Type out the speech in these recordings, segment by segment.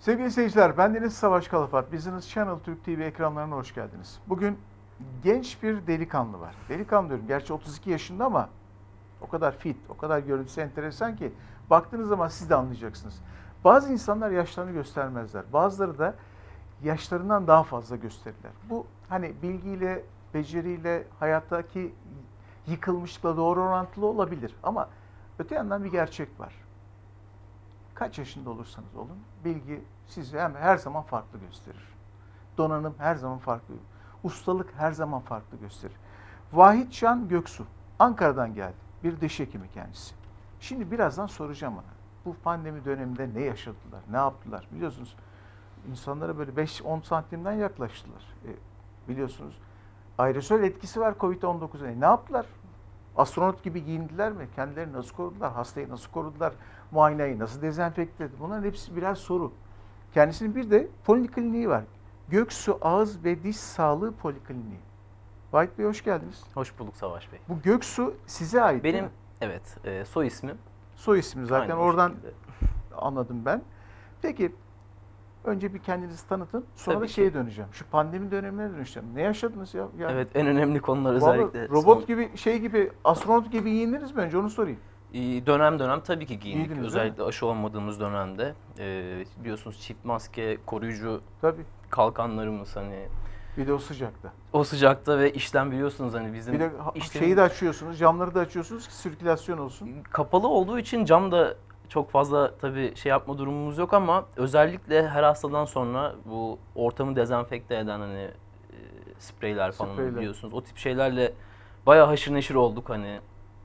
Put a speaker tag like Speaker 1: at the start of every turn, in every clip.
Speaker 1: Sevgili seyirciler, bendeniz Savaş Kalafat. Business Channel Türk TV ekranlarına hoş geldiniz. Bugün genç bir delikanlı var. Delikanlı diyorum, gerçi 32 yaşında ama o kadar fit, o kadar görüntüsü enteresan ki baktığınız zaman siz de anlayacaksınız. Bazı insanlar yaşlarını göstermezler. Bazıları da yaşlarından daha fazla gösterirler. Bu hani bilgiyle, beceriyle, hayattaki yıkılmışlıkla doğru orantılı olabilir. Ama öte yandan bir gerçek var. Kaç yaşında olursanız olun, bilgi sizi her zaman farklı gösterir. Donanım her zaman farklı, ustalık her zaman farklı gösterir. Vahit Can Göksu, Ankara'dan geldi. Bir diş hekimi kendisi. Şimdi birazdan soracağım ona. Bu pandemi döneminde ne yaşadılar, ne yaptılar? Biliyorsunuz insanlara böyle 5-10 santimden yaklaştılar. Biliyorsunuz aerosol etkisi var Covid-19'a. Ne yaptılar? Astronot gibi giyindiler mi? Kendilerini nasıl korudular? Hastayı nasıl korudular? Muayeneyi nasıl dezenfekte ediyor? Bunların hepsi birer soru. Kendisinin bir de polikliniği var. Göksu Ağız ve Diş Sağlığı Polikliniği. Vahit Bey hoş geldiniz.
Speaker 2: Hoş bulduk Savaş Bey.
Speaker 1: Bu Göksu size ait değil
Speaker 2: Benim
Speaker 1: mi?
Speaker 2: evet soy ismim.
Speaker 1: Soy ismi zaten
Speaker 2: Aynen o
Speaker 1: oradan
Speaker 2: şekilde.
Speaker 1: anladım ben. Peki önce bir kendinizi tanıtın. Sonra
Speaker 2: Tabii
Speaker 1: da
Speaker 2: ki.
Speaker 1: şeye döneceğim. Şu pandemi dönemine döneceğim. Ne yaşadınız ya? Yani,
Speaker 2: Evet, en önemli konular
Speaker 1: vallahi
Speaker 2: özellikle
Speaker 1: robot gibi şey gibi astronot gibi giyindiniz mi önce onu sorayım.
Speaker 2: dönem dönem tabii ki giyindik.
Speaker 1: Giydiniz,
Speaker 2: Özellikle aşı olmadığımız dönemde biliyorsunuz çift maske, koruyucu
Speaker 1: Tabii.
Speaker 2: kalkanlarımız hani
Speaker 1: Bir de o sıcakta.
Speaker 2: o sıcakta ve işlem biliyorsunuz hani bizim
Speaker 1: Bir de
Speaker 2: işlem
Speaker 1: şeyi de açıyorsunuz, camları da açıyorsunuz ki sirkülasyon olsun.
Speaker 2: kapalı olduğu için cam da çok fazla tabii şey yapma durumumuz yok ama özellikle her hastadan sonra bu ortamı dezenfekte eden hani spreyler falan
Speaker 1: Spreyler.
Speaker 2: biliyorsunuz. O tip şeylerle bayağı haşır neşir olduk hani.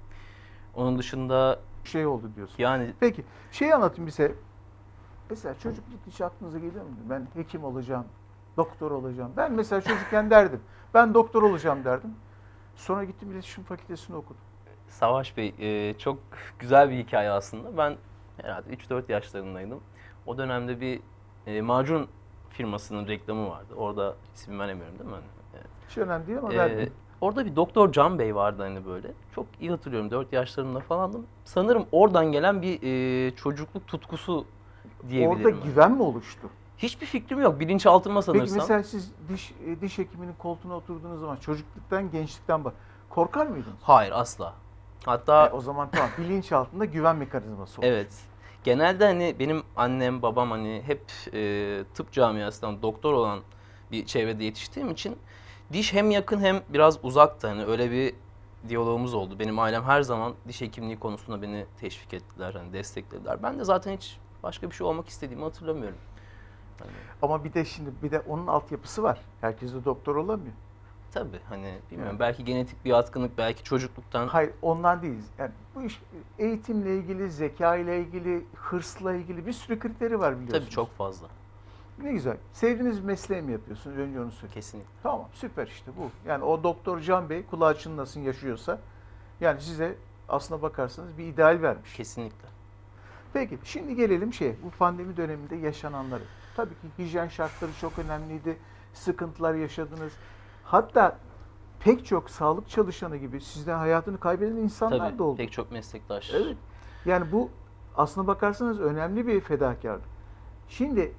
Speaker 2: Onun dışında
Speaker 1: Şey oldu diyorsun.
Speaker 2: yani
Speaker 1: Peki, şeyi anlatın bize. Mesela çocukluk hiç aklınıza geliyor mu? Ben hekim olacağım, doktor olacağım. Ben mesela çocukken derdim. Ben doktor olacağım derdim. Sonra gittim iletişim fakültesini okudum.
Speaker 2: Savaş Bey çok güzel bir hikaye aslında. Ben herhalde 3-4 yaşlarındaydım. O dönemde bir macun firmasının reklamı vardı. Orada ismini veremiyorum değil mi? Evet.
Speaker 1: Hiç önemli değil ama
Speaker 2: Ee,
Speaker 1: verdim.
Speaker 2: Orada bir Doktor Can Bey vardı hani böyle. Çok iyi hatırlıyorum 4 yaşlarımda falandım. Sanırım oradan gelen bir çocukluk tutkusu diyebilirim.
Speaker 1: Orada
Speaker 2: hani.
Speaker 1: güven mi oluştu?
Speaker 2: Hiçbir fikrim yok. Bilinçaltıma
Speaker 1: Peki
Speaker 2: sanırsam.
Speaker 1: mesela siz diş hekiminin koltuğuna oturduğunuz zaman çocukluktan, gençlikten bak. Korkar mıydınız?
Speaker 2: Hayır asla. Hatta
Speaker 1: O zaman tamam. Bilinç altında güven mekanizması olur.
Speaker 2: evet. Genelde hani benim annem babam hani hep tıp camiasından doktor olan bir çevrede yetiştiğim için diş hem yakın hem biraz uzaktı. Hani öyle bir diyalogumuz oldu. Benim ailem her zaman diş hekimliği konusunda beni teşvik ettiler, hani desteklediler. Ben de zaten hiç başka bir şey olmak istediğimi hatırlamıyorum. Hani,
Speaker 1: Ama bir de şimdi bir de onun altyapısı var. Herkes de doktor olamıyor.
Speaker 2: tabii hani bilmiyorum
Speaker 1: Evet.
Speaker 2: belki genetik bir yatkınlık, belki çocukluktan.
Speaker 1: Hayır, ondan değil. Yani bu iş eğitimle ilgili, zeka ile ilgili, hırsla ilgili bir sürü kriteri var biliyorsunuz.
Speaker 2: Tabii çok fazla.
Speaker 1: Ne güzel. Sevdiğiniz bir mesleği mi yapıyorsunuz? Önce onu söyleyeyim.
Speaker 2: Kesinlikle.
Speaker 1: Tamam, süper işte bu. Yani o Doktor Can Bey kulağı çınlasın yaşıyorsa yani size aslına bakarsanız bir ideal vermiş.
Speaker 2: Kesinlikle.
Speaker 1: Peki şimdi gelelim bu pandemi döneminde yaşananları. Tabii ki hijyen şartları çok önemliydi. Sıkıntılar yaşadınız. Hatta pek çok sağlık çalışanı gibi sizden hayatını kaybeden insanlar
Speaker 2: Tabii
Speaker 1: da oldu.
Speaker 2: pek çok meslektaş.
Speaker 1: Evet. Yani bu aslına bakarsanız önemli bir fedakarlık. Şimdi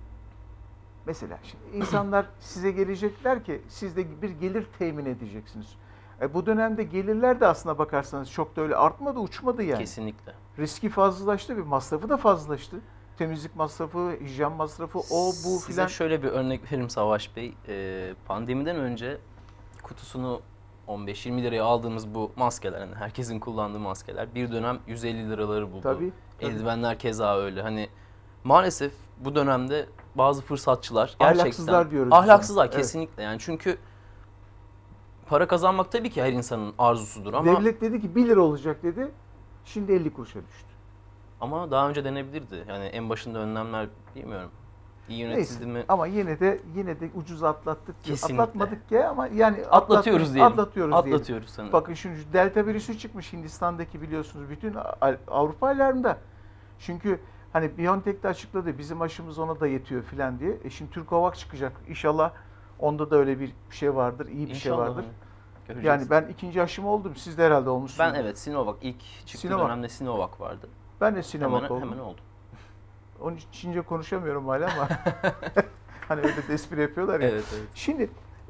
Speaker 1: mesela insanlar size gelecekler ki siz de bir gelir temin edeceksiniz. Bu dönemde gelirler de aslına bakarsanız çok da öyle artmadı, uçmadı yani.
Speaker 2: Kesinlikle.
Speaker 1: Riski fazlalaştı, bir masrafı da fazlalaştı. Temizlik masrafı, hijyen masrafı, o bu
Speaker 2: Size
Speaker 1: filan.
Speaker 2: şöyle bir örnek vereyim Savaş Bey. Pandemiden önce kutusunu 15-20 liraya aldığımız bu maskeler, hani herkesin kullandığı maskeler bir dönem 150 liraları buldu.
Speaker 1: Tabii, tabii.
Speaker 2: Eldivenler keza öyle. Hani maalesef bu dönemde bazı fırsatçılar gerçekten
Speaker 1: Ahlaksızlar diyoruz biz
Speaker 2: ahlaksızlar
Speaker 1: ona. Evet.
Speaker 2: kesinlikle. Yani çünkü para kazanmak tabii ki her insanın arzusudur ama
Speaker 1: Devlet dedi ki 1 lira olacak dedi. Şimdi 50 kuruşa düştü.
Speaker 2: daha önce denebilirdi. Yani en başında önlemler bilmiyorum. İyi yönetildi mi?
Speaker 1: Ama yine de ucuz atlattık.
Speaker 2: Kesinlikle.
Speaker 1: Atlatmadık ya ama yani
Speaker 2: Atlatıyoruz diyelim.
Speaker 1: Atlatıyoruz diyelim.
Speaker 2: Atlatıyoruz sanırım.
Speaker 1: Bakın şimdi şu delta virüsü çıkmış Hindistan'daki biliyorsunuz bütün Avrupa alarmda. Çünkü hani BioNTech de açıkladı bizim aşımız ona da yetiyor filan diye. Şimdi Türkovak çıkacak. İnşallah onda da öyle bir şey vardır, iyi bir şey
Speaker 2: İnşallah
Speaker 1: vardır.
Speaker 2: göreceğiz.
Speaker 1: Yani ben ikinci aşımı oldum. Siz de herhalde olmuşsunuz.
Speaker 2: Ben evet Sinovac ilk çıktığı
Speaker 1: Sinovac.
Speaker 2: dönemde Sinovac vardı.
Speaker 1: Ben de Sinovac
Speaker 2: Hemen,
Speaker 1: oldum.
Speaker 2: hemen oldu.
Speaker 1: Onun için Çince konuşamıyorum hala ama hani öyle de espri yapıyorlar ya.
Speaker 2: Evet, evet.
Speaker 1: Şimdi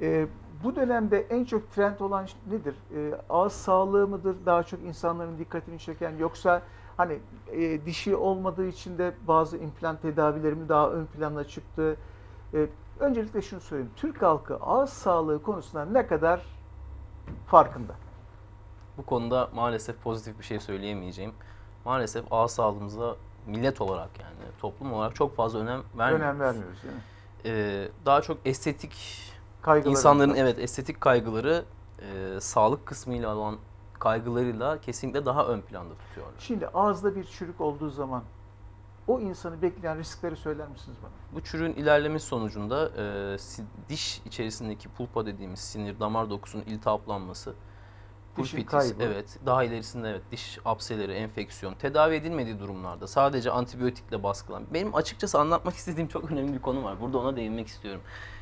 Speaker 1: bu dönemde en çok trend olan nedir? Ağız sağlığı mıdır daha çok insanların dikkatini çeken, yoksa hani dişi olmadığı için de bazı implant tedavileri mi daha ön plana çıktı? Öncelikle şunu söyleyeyim. Türk halkı ağız sağlığı konusunda ne kadar farkında?
Speaker 2: Bu konuda maalesef pozitif bir şey söyleyemeyeceğim. Maalesef ağız sağlığımıza millet olarak, yani toplum olarak çok fazla önem vermiyoruz.
Speaker 1: Önem vermiyoruz değil mi?
Speaker 2: Daha çok estetik,
Speaker 1: Kaygılarımız
Speaker 2: insanların
Speaker 1: var.
Speaker 2: evet estetik kaygıları sağlık kısmıyla olan kaygılarıyla kesinlikle daha ön planda tutuyorlar.
Speaker 1: Şimdi ağızda bir çürük olduğu zaman o insanı bekleyen riskleri söyler misiniz bana?
Speaker 2: Bu çürüğün ilerlemesi sonucunda diş içerisindeki pulpa dediğimiz sinir, damar dokusunun iltihaplanması,
Speaker 1: Dişin
Speaker 2: pulpitis,
Speaker 1: kaybı.
Speaker 2: evet, daha ilerisinde evet diş apseleri, enfeksiyon, tedavi edilmediği durumlarda sadece antibiyotikle baskılan. Benim açıkçası anlatmak istediğim çok önemli bir konu var. Burada ona değinmek istiyorum.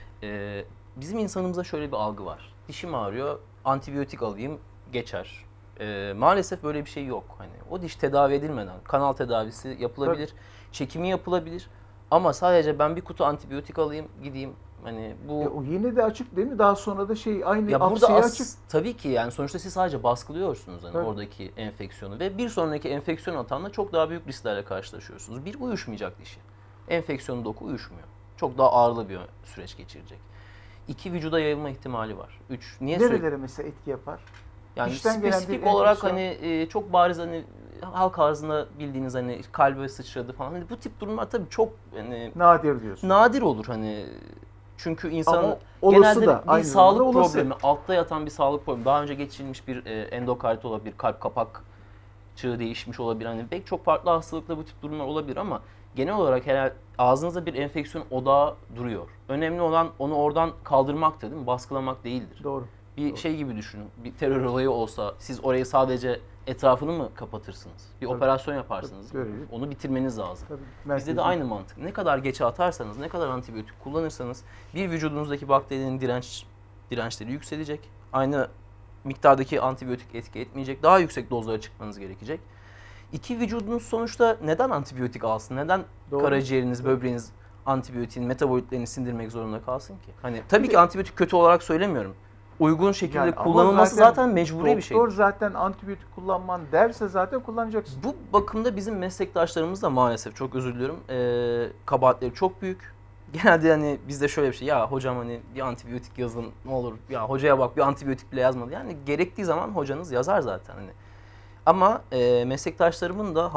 Speaker 2: Bizim insanımızda şöyle bir algı var. Dişim ağrıyor, antibiyotik alayım, geçer. Maalesef böyle bir şey yok. Hani o diş tedavi edilmeden kanal tedavisi yapılabilir, çekimi yapılabilir. Ama sadece ben bir kutu antibiyotik alayım, gideyim. Hani bu
Speaker 1: O yine de açık değil mi? Daha sonra da aynı
Speaker 2: ya burada
Speaker 1: apseye açık.
Speaker 2: tabii ki yani sonuçta siz sadece baskılıyorsunuz hani
Speaker 1: Tabii.
Speaker 2: oradaki enfeksiyonu ve bir sonraki enfeksiyon atağında çok daha büyük risklerle karşılaşıyorsunuz. Bir, uyuşmayacak dişi. Enfeksiyonu doku uyuşmuyor. Çok daha ağırlı bir süreç geçirecek. İki, vücuda yayılma ihtimali var. Üç, niye sürekli
Speaker 1: Nerelere mesela etki yapar?
Speaker 2: yani
Speaker 1: dişten gelen bir
Speaker 2: spesifik olarak
Speaker 1: enfeksiyon-
Speaker 2: hani çok bariz hani halk ağzında bildiğiniz hani kalbe sıçradı falan. Hani bu tip durumlar tabii çok hani
Speaker 1: Nadir diyorsun.
Speaker 2: nadir olur hani. Çünkü insanın
Speaker 1: Ama olası
Speaker 2: genelde
Speaker 1: da,
Speaker 2: bir
Speaker 1: aynı
Speaker 2: sağlık
Speaker 1: zamanda olası.
Speaker 2: problemi, altta yatan bir sağlık problemi, daha önce geçirilmiş bir endokardit olabilir, kalp kapak çığı değişmiş olabilir. Hani pek çok farklı hastalıkla bu tip durumlar olabilir ama genel olarak herhalde ağzınızda bir enfeksiyon odağı duruyor. Önemli olan onu oradan kaldırmaktır, değil mi? Baskılamak değildir.
Speaker 1: Doğru.
Speaker 2: Bir
Speaker 1: Doğru.
Speaker 2: şey gibi düşünün. Bir terör olayı olsa siz orayı sadece etrafını mı kapatırsınız? Bir
Speaker 1: Tabii.
Speaker 2: operasyon yaparsınız.
Speaker 1: Tabii, görevi.
Speaker 2: Onu bitirmeniz lazım.
Speaker 1: Tabii,
Speaker 2: Bizde
Speaker 1: merkezi.
Speaker 2: de aynı mantık. Ne kadar geçe atarsanız, ne kadar antibiyotik kullanırsanız bir vücudunuzdaki bakterinin dirençleri yükselecek. Aynı miktardaki antibiyotik etki etmeyecek. Daha yüksek dozlara çıkmanız gerekecek. İki, vücudunuz sonuçta neden antibiyotik alsın? Neden
Speaker 1: Doğru.
Speaker 2: karaciğeriniz, böbreğiniz antibiyotiğin metabolitlerini sindirmek zorunda kalsın ki? Hani tabii
Speaker 1: Bir
Speaker 2: ki
Speaker 1: de-
Speaker 2: antibiyotik kötü olarak söylemiyorum. Uygun şekilde
Speaker 1: Yani ama
Speaker 2: kullanılması zaten mecburi bir şey.
Speaker 1: Doktor zaten antibiyotik kullanman derse zaten kullanacaksın.
Speaker 2: Bu bakımda bizim meslektaşlarımız da maalesef, çok özür diliyorum, kabahatleri çok büyük. Genelde hani bizde şöyle bir şey, ya hocam hani bir antibiyotik yazın ne olur, ya hocaya bak bir antibiyotik bile yazmadı. Yani gerektiği zaman hocanız yazar zaten hani. Ama meslektaşlarımın da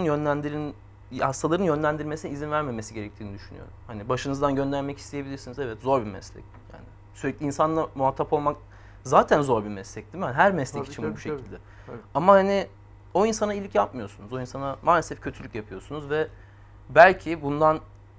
Speaker 2: hastaların yönlendirmesine izin vermemesi gerektiğini düşünüyorum. Hani başınızdan göndermek isteyebilirsiniz, evet, zor bir meslek. Yani sürekli insanla muhatap olmak zaten zor bir meslek, değil mi? Her meslek
Speaker 1: Tabii,
Speaker 2: için
Speaker 1: tabii,
Speaker 2: bu şekilde.
Speaker 1: tabii.
Speaker 2: Ama hani o insana iyilik yapmıyorsunuz. O insana maalesef kötülük yapıyorsunuz ve belki bundan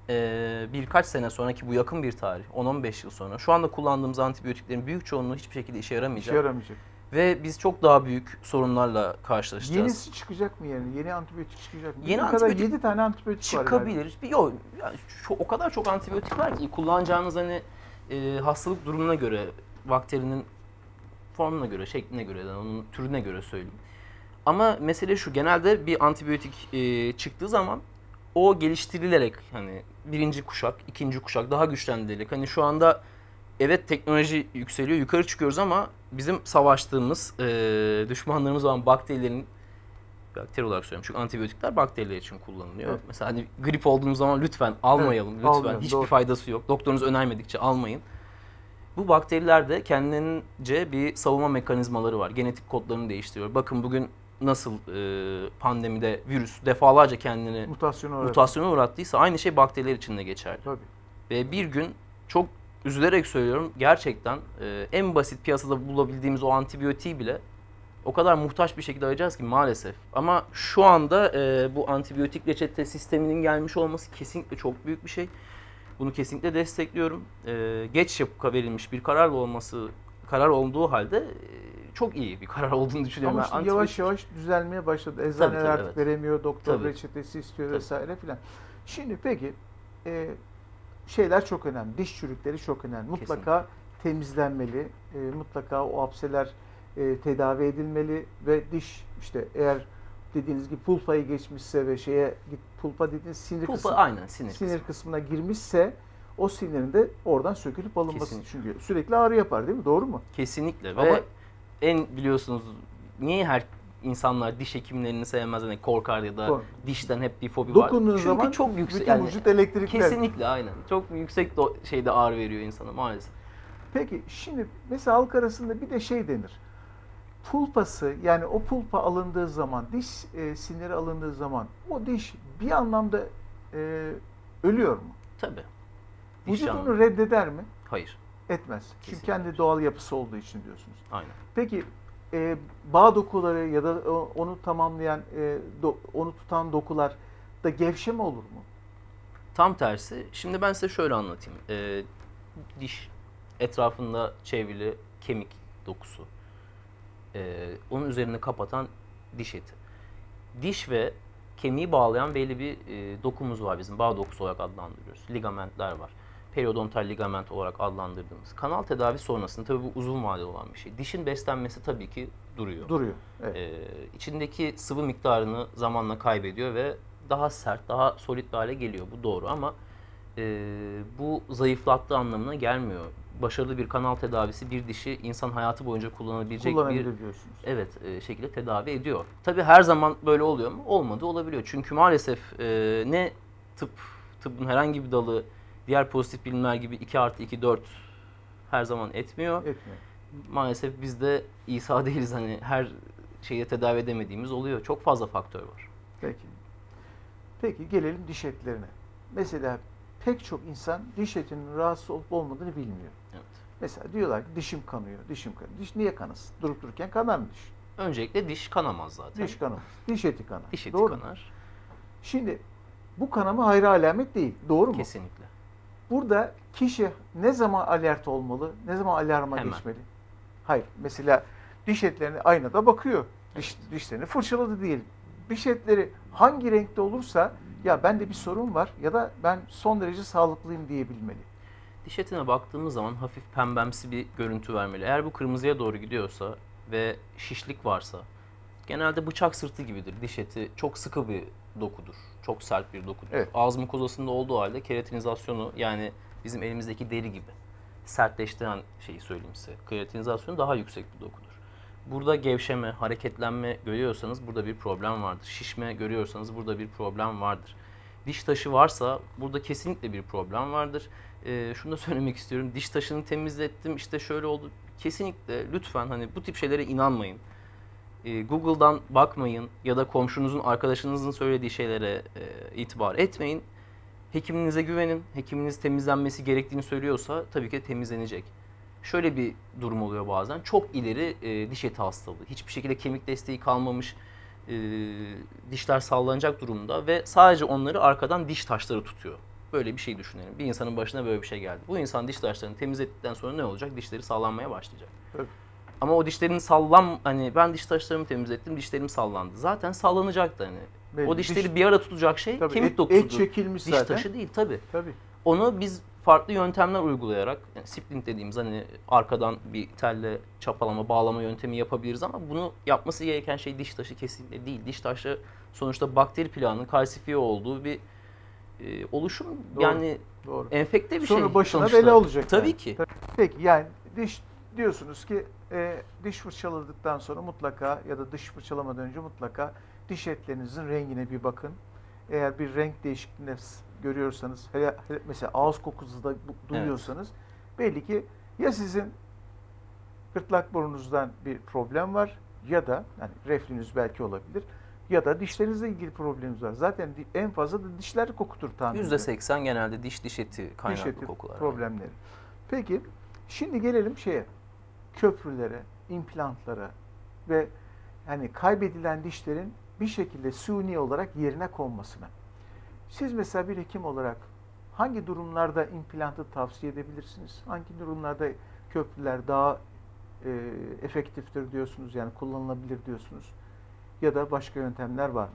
Speaker 2: birkaç sene sonraki bu yakın bir tarih, 10-15 yıl sonra şu anda kullandığımız antibiyotiklerin büyük çoğunluğu hiçbir şekilde işe yaramayacak.
Speaker 1: İşe yaramayacak.
Speaker 2: Ve biz çok daha büyük sorunlarla karşılaşacağız.
Speaker 1: Yenisi çıkacak mı yani? Yeni antibiyotik çıkacak mı?
Speaker 2: Yeni
Speaker 1: Bu kadar
Speaker 2: antibiyotik
Speaker 1: 7 tane antibiyotik var.
Speaker 2: çıkabilir. Yok, yani o kadar çok antibiyotik var ki kullanacağınız hani hastalık durumuna göre, bakterinin formuna göre, şekline göre, yani onun türüne göre söyleyeyim. Ama mesele şu, genelde bir antibiyotik çıktığı zaman o geliştirilerek hani birinci kuşak, ikinci kuşak daha güçlendirilerek, hani şu anda evet teknoloji yükseliyor, yukarı çıkıyoruz ama bizim savaştığımız düşmanlarımız olan bakterilerin, bakteri olarak söylüyorum çünkü antibiyotikler bakteriler için kullanılıyor.
Speaker 1: Evet.
Speaker 2: Mesela hani grip olduğumuz zaman lütfen almayalım,
Speaker 1: Evet,
Speaker 2: lütfen.
Speaker 1: almayalım,
Speaker 2: Hiçbir
Speaker 1: doğru.
Speaker 2: faydası yok. Doktorunuz önermedikçe almayın. Bu bakteriler de kendince bir savunma mekanizmaları var. Genetik kodlarını değiştiriyor. Bakın bugün nasıl pandemide virüs defalarca kendini mutasyona uğrattıysa aynı şey bakteriler için de geçerli.
Speaker 1: Tabii.
Speaker 2: Ve bir gün, çok üzülerek söylüyorum, gerçekten en basit piyasada bulabildiğimiz o antibiyotiği bile o kadar muhtaç bir şekilde arayacağız ki maalesef. Ama şu anda bu antibiyotik reçete sisteminin gelmiş olması kesinlikle çok büyük bir şey. Bunu kesinlikle destekliyorum. Geç verilmiş bir karar olduğu halde çok iyi bir karar olduğunu düşünüyorum.
Speaker 1: Ama işte yavaş yavaş düzelmeye başladı. Eczaneler
Speaker 2: Tabii,
Speaker 1: artık
Speaker 2: evet.
Speaker 1: veremiyor, doktor
Speaker 2: Tabii.
Speaker 1: reçetesi istiyor
Speaker 2: Tabii.
Speaker 1: vesaire filan. Şimdi peki şeyler çok önemli. Diş çürükleri çok önemli. Mutlaka temizlenmeli. Mutlaka o apseler tedavi edilmeli ve diş işte eğer dediğiniz gibi pulpayı geçmişse ve pulpa dediğiniz sinir
Speaker 2: Pulpa
Speaker 1: kısmı,
Speaker 2: aynen sinir
Speaker 1: sinir
Speaker 2: kısmı.
Speaker 1: kısmına girmişse o sinirin de oradan sökülüp alınması.
Speaker 2: Kesinlikle.
Speaker 1: Çünkü sürekli ağrı yapar değil mi? Doğru mu?
Speaker 2: Kesinlikle
Speaker 1: Ama
Speaker 2: ve biliyorsunuz niye insanlar diş hekimlerini sevmez, hani korkar ya da dişten hep bir fobi var.
Speaker 1: dokunduğun
Speaker 2: Çünkü
Speaker 1: zaman
Speaker 2: çok yüksek
Speaker 1: bütün vücut elektrikler.
Speaker 2: kesinlikle aynen. Çok yüksek şeyde ağrı veriyor insana maalesef.
Speaker 1: Peki şimdi mesela halk arasında bir de şey denir. Pulpası, yani o pulpa alındığı zaman, diş siniri alındığı zaman o diş bir anlamda ölüyor mu?
Speaker 2: Tabii.
Speaker 1: Vücut
Speaker 2: canlı.
Speaker 1: onu reddeder mi?
Speaker 2: Hayır.
Speaker 1: Etmez. Çünkü
Speaker 2: Kesinlikle
Speaker 1: kendi
Speaker 2: hayır.
Speaker 1: doğal yapısı olduğu için diyorsunuz.
Speaker 2: Aynen.
Speaker 1: Peki bağ dokuları ya da onu tamamlayan, onu tutan dokular da gevşeme olur mu?
Speaker 2: Tam tersi. Şimdi ben size şöyle anlatayım. Diş etrafında çevrili kemik dokusu. Onun üzerini kapatan diş eti. Diş ve kemiği bağlayan belli bir dokumuz var bizim. Bağ dokusu olarak adlandırıyoruz. Ligamentler var. Periodontal ligament olarak adlandırdığımız. Kanal tedavi sonrasında tabii bu uzun vadeli olan bir şey. Dişin beslenmesi tabii ki duruyor.
Speaker 1: Duruyor. Evet.
Speaker 2: İçindeki sıvı miktarını zamanla kaybediyor ve daha sert, daha solid bir hale geliyor. Bu doğru ama bu zayıflattığı anlamına gelmiyor. Başarılı bir kanal tedavisi bir dişi insan hayatı boyunca kullanabilecek bir
Speaker 1: diyorsunuz.
Speaker 2: şekilde tedavi ediyor. Tabii her zaman böyle oluyor mu? Olmadı, olabiliyor. Çünkü maalesef ne tıbbın herhangi bir dalı diğer pozitif bilimler gibi 2+2=4 her zaman etmiyor.
Speaker 1: Etmiyor.
Speaker 2: Maalesef biz de İsa değiliz, hani her şeyi tedavi edemediğimiz oluyor. Çok fazla faktör var.
Speaker 1: Peki. Peki gelelim diş etlerine. Mesela pek çok insan diş etinin rahatsız olup olmadığını bilmiyor.
Speaker 2: Evet.
Speaker 1: Mesela diyorlar ki dişim kanıyor, dişim kanıyor. Diş niye kanasın? Durup dururken kanar mı diş?
Speaker 2: Öncelikle diş kanamaz zaten.
Speaker 1: Diş kanamaz. Diş eti kanar.
Speaker 2: Diş eti
Speaker 1: Doğru mu?
Speaker 2: kanar.
Speaker 1: Şimdi bu kanama hayra alamet değil. Doğru mu?
Speaker 2: Kesinlikle.
Speaker 1: Burada kişi ne zaman alert olmalı, ne zaman alarma
Speaker 2: Hemen.
Speaker 1: geçmeli? Hayır. Mesela diş etlerine aynada bakıyor. Dişlerini fırçaladı diyelim. Diş etleri hangi renkte olursa ya bende bir sorun var ya da ben son derece sağlıklıyım diyebilmeli.
Speaker 2: Diş etine baktığımız zaman hafif pembemsi bir görüntü vermeli. Eğer bu kırmızıya doğru gidiyorsa ve şişlik varsa, genelde bıçak sırtı gibidir. Diş eti çok sıkı bir dokudur. Çok sert bir dokudur.
Speaker 1: Evet.
Speaker 2: Ağız mukozasında olduğu halde keratinizasyonu, yani bizim elimizdeki deri gibi sertleştiren şeyi söyleyeyim size. Keratinizasyonu daha yüksek bir dokudur. Burada gevşeme, hareketlenme görüyorsanız burada bir problem vardır. Şişme görüyorsanız burada bir problem vardır. Diş taşı varsa burada kesinlikle bir problem vardır. Şunu da söylemek istiyorum. Diş taşını temizlettim, işte şöyle oldu. Kesinlikle lütfen hani bu tip şeylere inanmayın. Google'dan bakmayın ya da komşunuzun, arkadaşınızın söylediği şeylere itibar etmeyin. Hekiminize güvenin. Hekiminiz temizlenmesi gerektiğini söylüyorsa tabii ki temizlenecek. Şöyle bir durum oluyor bazen. Çok ileri diş eti hastalığı. Hiçbir şekilde kemik desteği kalmamış. Dişler sallanacak durumda ve sadece onları arkadan diş taşları tutuyor. Böyle bir şey düşünelim. Bir insanın başına böyle bir şey geldi. Bu insan diş taşlarını temizledikten sonra ne olacak? Dişleri sallanmaya başlayacak.
Speaker 1: Tabii.
Speaker 2: Ama o dişlerin hani ben diş taşlarımı temizlettim, dişlerim sallandı. Zaten sallanacaktı hani.
Speaker 1: Belli.
Speaker 2: O dişleri bir ara tutacak şey
Speaker 1: Tabii,
Speaker 2: kemik
Speaker 1: et
Speaker 2: dokusudur.
Speaker 1: çekilmiş
Speaker 2: diş
Speaker 1: zaten.
Speaker 2: taşı değil tabii.
Speaker 1: Tabii.
Speaker 2: Onu biz farklı yöntemler uygulayarak, yani splint dediğimiz hani arkadan bir telle çapalama, bağlama yöntemi yapabiliriz ama bunu yapması gereken şey diş taşı kesinlikle değil. Diş taşı sonuçta bakteri plağının kalsifiye olduğu bir oluşum.
Speaker 1: Doğru,
Speaker 2: yani
Speaker 1: doğru.
Speaker 2: enfekte bir şey.
Speaker 1: Sonra başına
Speaker 2: sonuçta.
Speaker 1: bela olacak.
Speaker 2: Tabii
Speaker 1: yani.
Speaker 2: ki.
Speaker 1: Peki yani diyorsunuz ki diş fırçaladıktan sonra mutlaka ya da diş fırçalamadan önce mutlaka diş etlerinizin rengine bir bakın. Eğer bir renk değişikliğini görüyorsanız, hele mesela ağız kokusu da duyuyorsanız belli ki ya sizin gırtlak burnunuzdan bir problem var ya da yani reflünüz belki olabilir ya da dişlerinizle ilgili probleminiz var. Zaten en fazla da dişler kokutur tahmin ediyorum.
Speaker 2: %80 genelde diş eti kaynaklı
Speaker 1: diş eti
Speaker 2: kokular.
Speaker 1: problemleri. Peki şimdi gelelim köprülere, implantlara ve hani kaybedilen dişlerin bir şekilde suni olarak yerine konmasına. Siz mesela bir hekim olarak hangi durumlarda implantı tavsiye edebilirsiniz? Hangi durumlarda köprüler daha efektiftir diyorsunuz, yani kullanılabilir diyorsunuz? Ya da başka yöntemler var mı?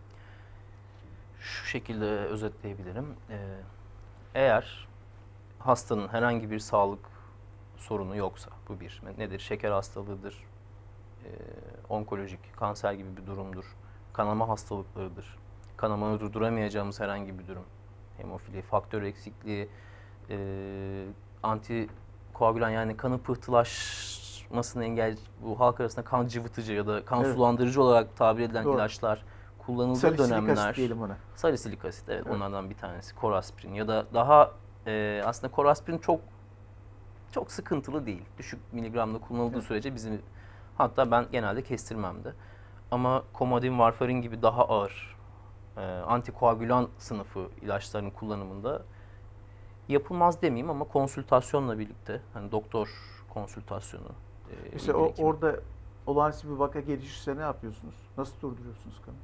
Speaker 2: Şu şekilde özetleyebilirim. Eğer hastanın herhangi bir sağlık sorunu yoksa, bu bir. Nedir? Şeker hastalığıdır, onkolojik, kanser gibi bir durumdur, kanama hastalıklarıdır, kanamanı durduramayacağımız herhangi bir durum. Hemofili, faktör eksikliği, antikoagülan yani kanın pıhtılaşmasını bu halk arasında kan cıvıtıcı ya da kan
Speaker 1: Evet.
Speaker 2: sulandırıcı olarak tabir edilen
Speaker 1: Doğru.
Speaker 2: ilaçlar kullanıldığı
Speaker 1: Salisilik
Speaker 2: dönemler.
Speaker 1: asit diyelim ona.
Speaker 2: Salisilik asit evet,
Speaker 1: Evet.
Speaker 2: onlardan bir tanesi. Koraspirin ya da daha aslında koraspirin çok sıkıntılı değil. Düşük miligramda kullanıldığı
Speaker 1: Evet.
Speaker 2: sürece hatta ben genelde kestirmem de. Ama komodin, varfarin gibi daha ağır antikoagülan sınıfı ilaçların kullanımında yapılmaz demeyeyim ama konsültasyonla birlikte hani doktor konsültasyonu
Speaker 1: İşte
Speaker 2: ilgili hekim.
Speaker 1: orada olağanüstü bir vaka gelişirse ne yapıyorsunuz? Nasıl durduruyorsunuz kanı?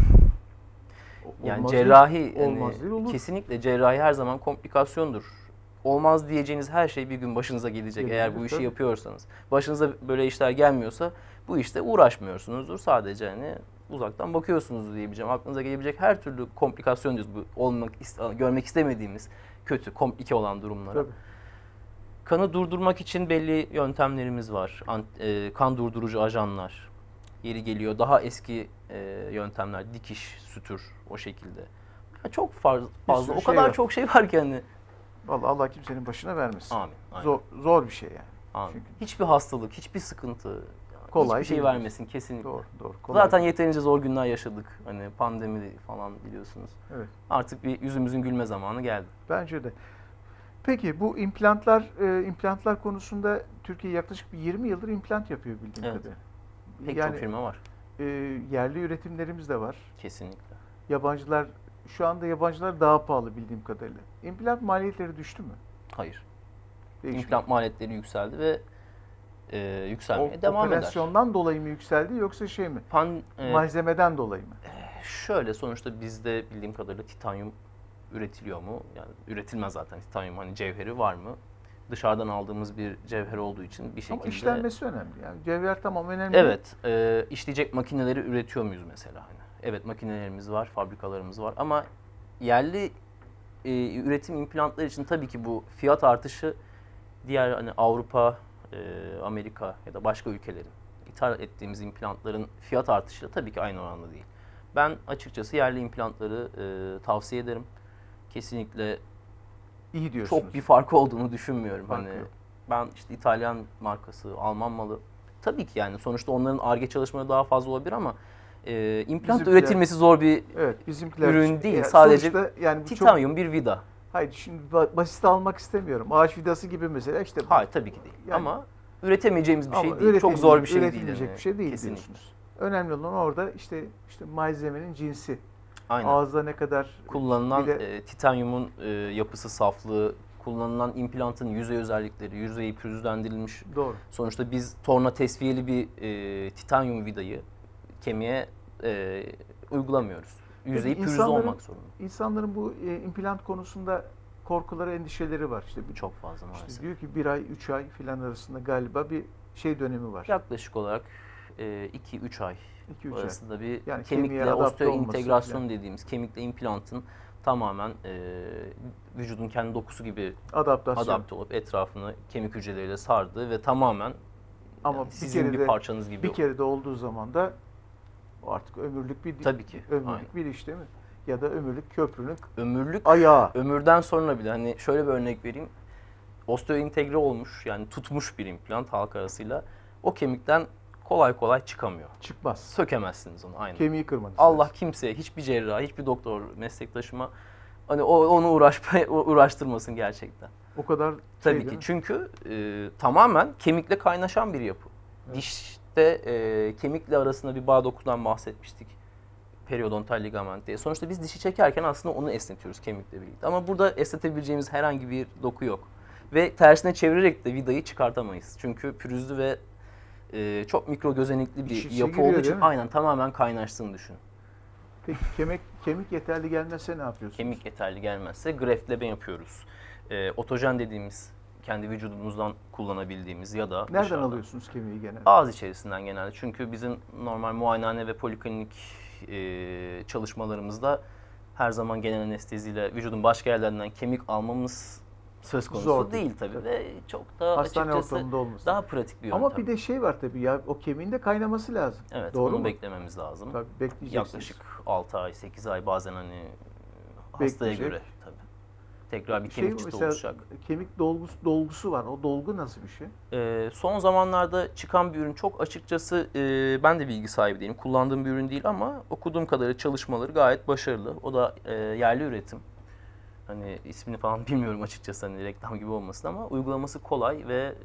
Speaker 2: Yani
Speaker 1: Olmaz
Speaker 2: cerrahi
Speaker 1: değil,
Speaker 2: yani
Speaker 1: olmaz değil, olur.
Speaker 2: kesinlikle cerrahi her zaman komplikasyondur. Olmaz diyeceğiniz her şey bir gün başınıza gelecek eğer bu
Speaker 1: Gelebilir,
Speaker 2: işi
Speaker 1: tabii.
Speaker 2: yapıyorsanız. Başınıza böyle işler gelmiyorsa bu işte uğraşmıyorsunuzdur. Sadece hani uzaktan bakıyorsunuz diyebileceğim. Aklınıza gelebilecek her türlü komplikasyon diyoruz. Bu görmek istemediğimiz kötü, komplike olan durumlara.
Speaker 1: Tabii.
Speaker 2: Kanı durdurmak için belli yöntemlerimiz var. Kan durdurucu ajanlar. Yeri geliyor daha eski yöntemler, dikiş, sütür o şekilde. Ya çok fazla,
Speaker 1: sürü
Speaker 2: o
Speaker 1: şey
Speaker 2: kadar
Speaker 1: var.
Speaker 2: çok şey var ki hani.
Speaker 1: Vallahi Allah kimsenin başına vermesin.
Speaker 2: Amin. Amin.
Speaker 1: Zor bir şey yani.
Speaker 2: Amin.
Speaker 1: Çünkü
Speaker 2: Hiçbir hastalık, hiçbir sıkıntı,
Speaker 1: kolay
Speaker 2: hiçbir şey
Speaker 1: değil.
Speaker 2: vermesin kesinlikle.
Speaker 1: Doğru. Kolay
Speaker 2: Zaten
Speaker 1: değil.
Speaker 2: yeterince zor günler yaşadık. Hani pandemi falan biliyorsunuz.
Speaker 1: Evet.
Speaker 2: Artık bir yüzümüzün gülme zamanı geldi.
Speaker 1: Bence de. Peki bu implantlar konusunda Türkiye yaklaşık bir 20 yıldır implant yapıyor bildiğim
Speaker 2: Evet.
Speaker 1: kadarıyla.
Speaker 2: Pek
Speaker 1: Yani
Speaker 2: çok firma var.
Speaker 1: yerli üretimlerimiz de var.
Speaker 2: Kesinlikle.
Speaker 1: Şu anda yabancılar daha pahalı bildiğim kadarıyla. İmplant maliyetleri düştü mü?
Speaker 2: Hayır.
Speaker 1: Değişmedi.
Speaker 2: İmplant maliyetleri yükseldi ve yükselmeye devam eder.
Speaker 1: Operasyondan dolayı mı yükseldi yoksa şey mi? Malzemeden dolayı mı?
Speaker 2: Şöyle sonuçta bizde bildiğim kadarıyla titanyum üretiliyor mu? Yani üretilmez zaten titanyum hani cevheri var mı? Dışarıdan aldığımız bir cevher olduğu için bir şekilde...
Speaker 1: Ama işlenmesi önemli. Yani cevher tamam önemli.
Speaker 2: Evet, işleyecek makineleri üretiyor muyuz mesela? Hani? Evet makinelerimiz var, fabrikalarımız var ama yerli üretim implantlar için tabii ki bu fiyat artışı diğer hani Avrupa, Amerika ya da başka ülkelerin ithal ettiğimiz implantların fiyat artışıyla tabii ki aynı oranda değil. Ben açıkçası yerli implantları tavsiye ederim. Kesinlikle
Speaker 1: İyi diyorsunuz.
Speaker 2: çok bir farkı olduğunu düşünmüyorum.
Speaker 1: Farkı
Speaker 2: Hani
Speaker 1: yok.
Speaker 2: ben işte İtalyan markası, Alman malı. Tabii ki yani sonuçta onların Ar-Ge çalışmaları daha fazla olabilir ama implant
Speaker 1: Bizimkiler-
Speaker 2: üretilmesi zor bir
Speaker 1: Evet, bizimkiler
Speaker 2: ürün değil.
Speaker 1: yani
Speaker 2: Sadece
Speaker 1: sonuçta yani bu
Speaker 2: titanyum bir vida.
Speaker 1: hayır şimdi basit almak istemiyorum. Ağaç vidası gibi mesela işte.
Speaker 2: Hayır tabii ki değil.
Speaker 1: Yani-
Speaker 2: Ama üretemeyeceğimiz bir
Speaker 1: Ama
Speaker 2: şey değil. Çok zor bir şey değil.
Speaker 1: üretilmeyecek
Speaker 2: Yani.
Speaker 1: bir şey değil
Speaker 2: Kesinlikle.
Speaker 1: diyorsunuz. Önemli olan orada işte malzemenin cinsi.
Speaker 2: Aynen.
Speaker 1: Ağızda ne kadar
Speaker 2: Kullanılan
Speaker 1: bir de-
Speaker 2: titanyumun yapısı, saflığı, kullanılan implantın yüzey özellikleri, yüzeyi pürüzlendirilmiş.
Speaker 1: Doğru.
Speaker 2: Sonuçta biz torna tesviyeli bir titanyum vidayı kemiğe uygulamıyoruz. Yüzeyi pürüzlü olmak zorunda.
Speaker 1: İnsanların bu implant konusunda korkuları, endişeleri var. İşte
Speaker 2: Çok fazla maalesef.
Speaker 1: işte diyor ki 1 ay, 3 ay filan arasında galiba bir şey dönemi var.
Speaker 2: Yaklaşık olarak 2-3 ay
Speaker 1: 2-3 ay.
Speaker 2: arasında bir
Speaker 1: Yani kemiğe
Speaker 2: kemikle
Speaker 1: adapte olması
Speaker 2: osteointegrasyon
Speaker 1: filan.
Speaker 2: dediğimiz kemikle implantın tamamen vücudun kendi dokusu gibi
Speaker 1: Adaptasyon.
Speaker 2: adapte olup etrafını kemik hücreleriyle sardığı ve tamamen
Speaker 1: Ama
Speaker 2: yani
Speaker 1: bir
Speaker 2: sizin
Speaker 1: kere
Speaker 2: bir
Speaker 1: de
Speaker 2: parçanız gibi.
Speaker 1: bir kere de olduğu zaman da o artık ömürlük bir
Speaker 2: Tabii ki, aynen.
Speaker 1: ömürlük bir iş değil mi? Ya da ömürlük köprünün
Speaker 2: Ömürlük,
Speaker 1: ayağı.
Speaker 2: ömürden sonra bile hani şöyle bir örnek vereyim. Osteointegre olmuş yani tutmuş bir implant halk arasıyla o kemikten kolay kolay çıkamıyor.
Speaker 1: Çıkmaz.
Speaker 2: Sökemezsiniz onu aynen.
Speaker 1: Kemiği kırmanız
Speaker 2: Allah
Speaker 1: lazım.
Speaker 2: kimseye, hiçbir cerrah, hiçbir doktor, meslektaşıma hani onu uğraştırmasın gerçekten.
Speaker 1: O kadar
Speaker 2: Tabii
Speaker 1: değil
Speaker 2: ki.
Speaker 1: mi?
Speaker 2: Çünkü tamamen kemikle kaynaşan bir yapı.
Speaker 1: Evet.
Speaker 2: Dişte kemikle arasında bir bağ dokudan bahsetmiştik. Periodontal ligament diye. Sonuçta biz dişi çekerken aslında onu esnetiyoruz kemikle birlikte. Ama burada esnetebileceğimiz herhangi bir doku yok. Ve tersine çevirerek de vidayı çıkartamayız. Çünkü pürüzlü ve çok mikro gözenekli bir
Speaker 1: İç içe
Speaker 2: yapı
Speaker 1: giriyor,
Speaker 2: olduğu
Speaker 1: değil
Speaker 2: için
Speaker 1: mi?
Speaker 2: aynen tamamen kaynaştığını düşün.
Speaker 1: Peki kemik yeterli gelmezse ne yapıyorsunuz?
Speaker 2: Kemik yeterli gelmezse greftleme yapıyoruz. Otojen dediğimiz kendi vücudumuzdan kullanabildiğimiz ya da
Speaker 1: Nereden
Speaker 2: dışarıdan.
Speaker 1: alıyorsunuz kemiği genelde?
Speaker 2: Ağız içerisinden genelde. Çünkü bizim normal muayenehane ve poliklinik çalışmalarımızda her zaman genel anesteziyle vücudun başka yerlerinden kemik almamız söz konusu
Speaker 1: Zor
Speaker 2: değil tabii ve çok da
Speaker 1: Hastane
Speaker 2: açıkçası
Speaker 1: ortamında olması.
Speaker 2: daha pratik bir yöntem.
Speaker 1: Ama bir de şey var tabii ya, o kemiğin de kaynaması lazım.
Speaker 2: Evet,
Speaker 1: Doğru
Speaker 2: onu
Speaker 1: mu?
Speaker 2: beklememiz lazım.
Speaker 1: Tabii bekleyeceksiniz.
Speaker 2: Yaklaşık 6 ay, 8 ay bazen hani hastaya
Speaker 1: Bekleyecek.
Speaker 2: göre tabii. Tekrar bir
Speaker 1: Şey
Speaker 2: kemik çıtı
Speaker 1: mesela
Speaker 2: oluşacak.
Speaker 1: kemik dolgusu var. O dolgu nasıl bir şey?
Speaker 2: Son zamanlarda çıkan bir ürün çok açıkçası ben de bilgi sahibi değilim. Kullandığım bir ürün değil ama okuduğum kadarıyla çalışmaları gayet başarılı. O da yerli üretim. Hani ismini falan bilmiyorum açıkçası hani reklam gibi olmasın ama uygulaması kolay ve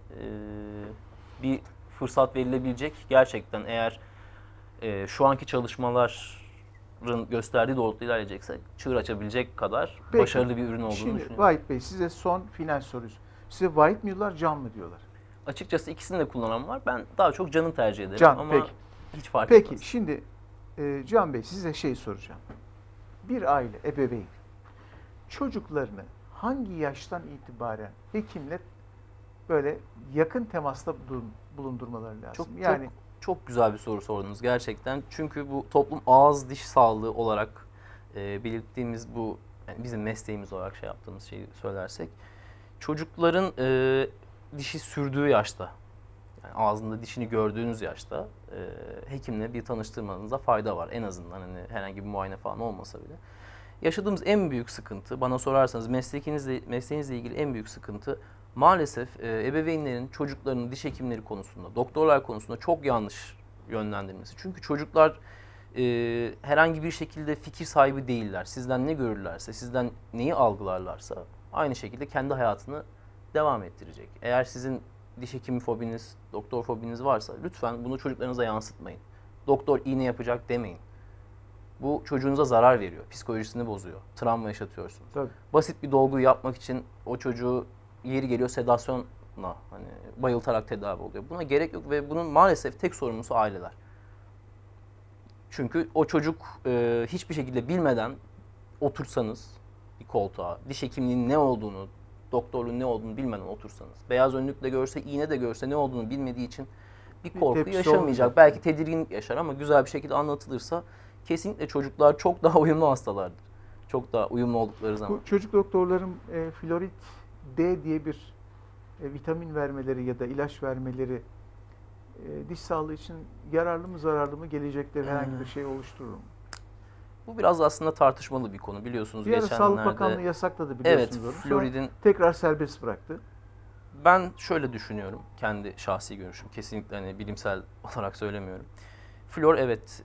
Speaker 2: bir fırsat verilebilecek. Gerçekten eğer şu anki çalışmaların gösterdiği doğrultuda ilerleyecekse çığır açabilecek kadar
Speaker 1: Peki,
Speaker 2: başarılı bir ürün olduğunu
Speaker 1: şimdi
Speaker 2: düşünüyorum.
Speaker 1: Vahit Bey, size son final sorusu. Size White mi diyorlar, Can mı diyorlar?
Speaker 2: Açıkçası ikisini de kullanan var. Ben daha çok Can'ı tercih ederim
Speaker 1: Can,
Speaker 2: ama
Speaker 1: peki.
Speaker 2: hiç fark
Speaker 1: Peki
Speaker 2: etmez.
Speaker 1: şimdi Can Bey, size şey soracağım. Bir aile, ebeveyn çocuklarını hangi yaştan itibaren hekimle böyle yakın temasta bulundurmaları lazım?
Speaker 2: Çok güzel bir soru sordunuz gerçekten. Çünkü bu toplum ağız diş sağlığı olarak belirttiğimiz bu yani bizim mesleğimiz olarak şey yaptığımız şeyi söylersek çocukların dişi sürdüğü yaşta yani ağzında dişini gördüğünüz yaşta hekimle bir tanıştırmanıza fayda var. En azından hani herhangi bir muayene falan olmasa bile. Yaşadığımız en büyük sıkıntı, bana sorarsanız mesleğinizle ilgili en büyük sıkıntı maalesef ebeveynlerin çocuklarının diş hekimleri konusunda, doktorlar konusunda çok yanlış yönlendirmesi. Çünkü çocuklar herhangi bir şekilde fikir sahibi değiller. Sizden ne görürlerse, sizden neyi algılarlarsa aynı şekilde kendi hayatını devam ettirecek. Eğer sizin diş hekimi fobiniz, doktor fobiniz varsa lütfen bunu çocuklarınıza yansıtmayın. Doktor iğne yapacak demeyin. Bu çocuğunuza zarar veriyor, psikolojisini bozuyor, travma yaşatıyorsunuz.
Speaker 1: Tabii.
Speaker 2: Basit bir dolguyu yapmak için o çocuğu yeri geliyor sedasyonla hani bayıltarak tedavi oluyor. Buna gerek yok ve bunun maalesef tek sorumlusu aileler. Çünkü o çocuk hiçbir şekilde bilmeden otursanız bir koltuğa, diş hekimliğinin ne olduğunu, doktorluğun ne olduğunu bilmeden otursanız, beyaz önlük de görse, iğne de görse ne olduğunu bilmediği için bir korku
Speaker 1: tepkisi
Speaker 2: yaşamayacak.
Speaker 1: olmayacak.
Speaker 2: Belki tedirginlik yaşar ama güzel bir şekilde anlatılırsa kesinlikle çocuklar çok daha uyumlu hastalardır. Çok daha uyumlu oldukları zaman.
Speaker 1: Bu çocuk doktorların florit D diye bir vitamin vermeleri ya da ilaç vermeleri diş sağlığı için yararlı mı zararlı mı, gelecekte herhangi bir şey oluşturur mu?
Speaker 2: Bu biraz aslında tartışmalı bir konu biliyorsunuz
Speaker 1: Bir ara
Speaker 2: geçenlerde.
Speaker 1: Sağlık Bakanlığı yasakladı
Speaker 2: Evet,
Speaker 1: biliyorsunuz onu. Sonra
Speaker 2: floridin
Speaker 1: tekrar serbest bıraktı.
Speaker 2: ben şöyle düşünüyorum, kendi şahsi görüşüm, kesinlikle hani bilimsel olarak söylemiyorum. Flor evet,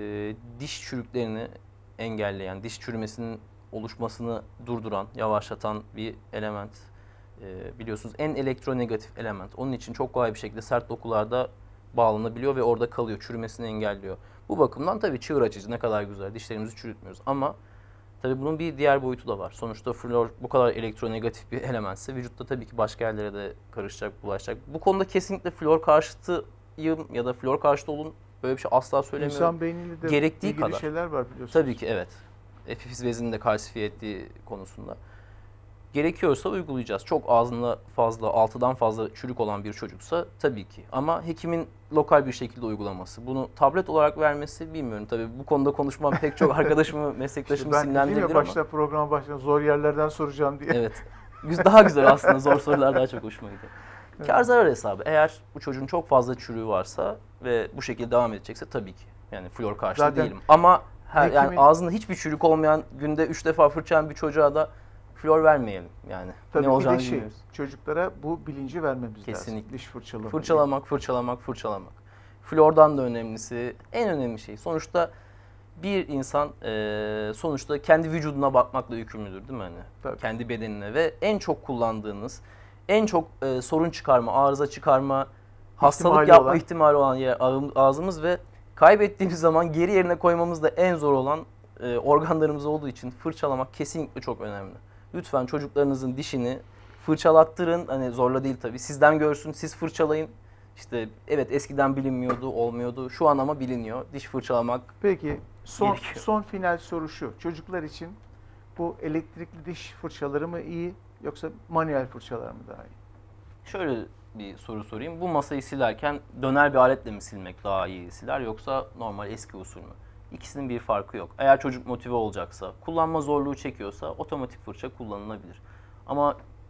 Speaker 2: diş çürüklerini engelleyen, diş çürümesinin oluşmasını durduran, yavaşlatan bir element. Biliyorsunuz en elektronegatif element. Onun için çok kolay bir şekilde sert dokularda bağlanabiliyor ve orada kalıyor, çürümesini engelliyor. Bu bakımdan tabii çığır açıcı, ne kadar güzel, dişlerimizi çürütmüyoruz ama tabii bunun bir diğer boyutu da var. Sonuçta flor bu kadar elektronegatif bir elementse vücutta tabii ki başka yerlere de karışacak, bulaşacak. Bu konuda kesinlikle flor karşıtıyım ya da flor karşıtı olun böyle bir şey asla söylemiyorum.
Speaker 1: İnsan beyniyle de
Speaker 2: Gerektiği
Speaker 1: ilgili
Speaker 2: kadar.
Speaker 1: şeyler var biliyorsunuz.
Speaker 2: Tabii ki evet. Epifiz bezini de kalsifiye ettiği konusunda. Gerekiyorsa uygulayacağız. Çok ağzında fazla, 6'dan fazla çürük olan bir çocuksa tabii ki. Ama hekimin lokal bir şekilde uygulaması. Bunu tablet olarak vermesi bilmiyorum. Tabii bu konuda konuşmam pek çok arkadaşımı, meslektaşımı
Speaker 1: Ben dedim
Speaker 2: sinirlendirebilir
Speaker 1: ya
Speaker 2: ama.
Speaker 1: başta, programa başta zor yerlerden soracağım diye.
Speaker 2: Evet. Daha güzel aslında. Zor sorular daha çok hoşuma gidiyor. Kar zarar hesabı. Eğer bu çocuğun çok fazla çürüğü varsa ve bu şekilde devam edecekse tabii ki. Yani flor karşıtı
Speaker 1: Zaten
Speaker 2: değilim. Ama yani
Speaker 1: hekimin-
Speaker 2: ağzında hiçbir çürük olmayan, günde 3 defa fırçalayan bir çocuğa da flor vermeyelim yani.
Speaker 1: Tabii
Speaker 2: Ne
Speaker 1: bir
Speaker 2: olacağını
Speaker 1: de
Speaker 2: bilmiyoruz.
Speaker 1: çocuklara bu bilinci vermemiz
Speaker 2: Kesinlikle.
Speaker 1: lazım. Diş fırçalamayı.
Speaker 2: Fırçalamak. Flordan da önemlisi, en önemli şey. Sonuçta bir insan sonuçta kendi vücuduna bakmakla yükümlüdür değil mi hani?
Speaker 1: Tabii.
Speaker 2: Kendi bedenine ve en çok kullandığınız, en çok sorun çıkarma, arıza çıkarma, hastalık
Speaker 1: İhtimali
Speaker 2: yapma
Speaker 1: olan.
Speaker 2: ihtimali olan yer ağzımız ve kaybettiğimiz zaman geri yerine koymamız da en zor olan organlarımız olduğu için fırçalamak kesinlikle çok önemli. Lütfen çocuklarınızın dişini fırçalattırın. Hani zorla değil tabii. Sizden görsün, siz fırçalayın. İşte evet eskiden bilinmiyordu, olmuyordu. Şu an ama biliniyor. Diş fırçalamak.
Speaker 1: Peki
Speaker 2: Gerekiyor.
Speaker 1: son final soru şu. Çocuklar için bu elektrikli diş fırçaları mı iyi yoksa manuel fırçalar mı daha iyi?
Speaker 2: Şöyle bir soru sorayım. Bu masayı silerken döner bir aletle mi silmek daha iyi siler yoksa normal eski usul mü? İkisinin bir farkı yok. Eğer çocuk motive olacaksa, kullanma zorluğu çekiyorsa otomatik fırça kullanılabilir. Ama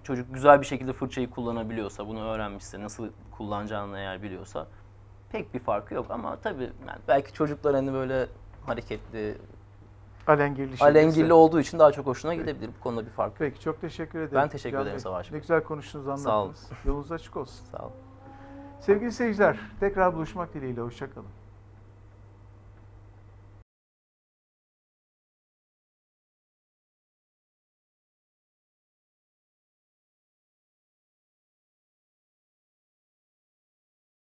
Speaker 2: çocuk güzel bir şekilde fırçayı kullanabiliyorsa, bunu öğrenmişse, nasıl kullanacağını eğer biliyorsa pek bir farkı yok. Ama tabii yani belki çocuklar hani böyle hareketli, alengirli olduğu için daha çok hoşuna gidebilir. Bu konuda bir fark yok.
Speaker 1: Peki, çok teşekkür ederim.
Speaker 2: Ben teşekkür
Speaker 1: Can
Speaker 2: ederim
Speaker 1: Bey.
Speaker 2: Savaş Bey.
Speaker 1: Ne güzel konuştunuz, anlattınız.
Speaker 2: Sağ olun.
Speaker 1: Yolunuz açık olsun.
Speaker 2: Sağ olun.
Speaker 1: Sevgili seyirciler, tekrar buluşmak dileğiyle. Hoşça kalın.